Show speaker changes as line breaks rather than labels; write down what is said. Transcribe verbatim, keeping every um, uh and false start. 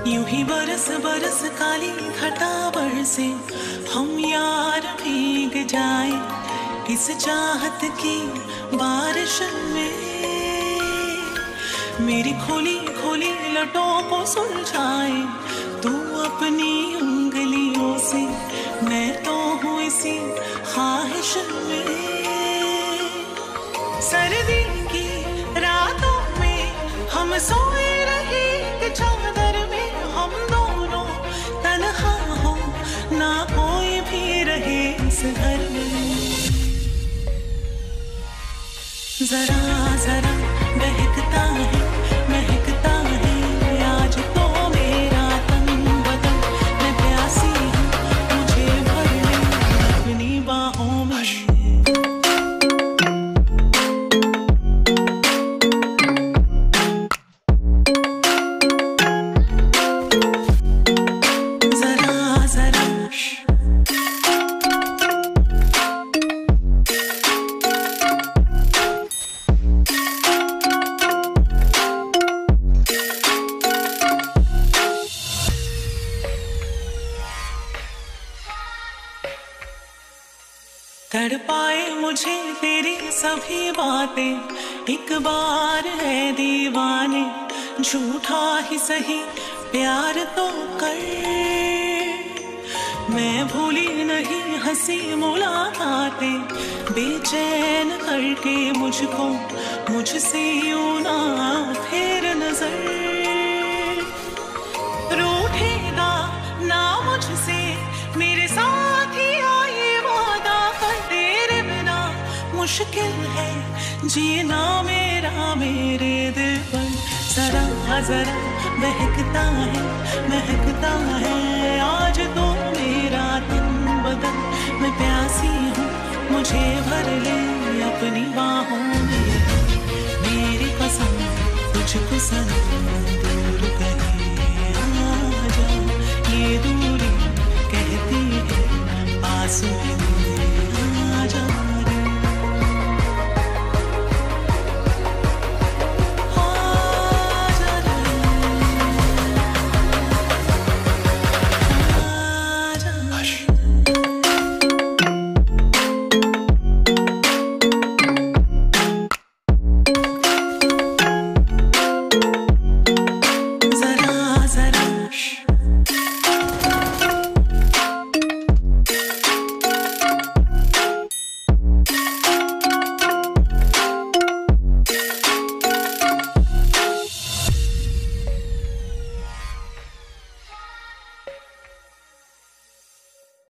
यूं ही बरस बरस काली घटा बरसे, हम यार भीग जाए इस चाहत की बारिश में। मेरी खोली खोली लटों को सुलझाए तू अपनी उंगलियों से, मैं तो हूँ इसी ख्वाहिश में। सर्दी की रातों में हम सोए रहे कि चादर में, हम दोनों तन्हा हो ना कोई भी रहे इस घर में। जरा जरा बहकता है महकता है आज तो मेरा तन बदन, मैं प्यासी हूँ मुझे भर ले अपनी बाहों में। तड़पाए मुझे तेरी सभी बातें, एक बार है दीवाने झूठा ही सही प्यार तो कर। मैं भूली नहीं हंसी मुलाकातें, बेचैन करके मुझको मुझसे यूं ना फेर नजर। रूठेगा ना मुझसे मेरे साथ ही आए वादा कर, तेरे बिना मुश्किल है जीना मेरा मेरे दिल पर। जरा जरा बहकता है महकता है आज तो मेरा तन बदन, मैं प्यासी हूँ मुझे भर ले अपनी बाहों में। मेरी कसम तुझको सनम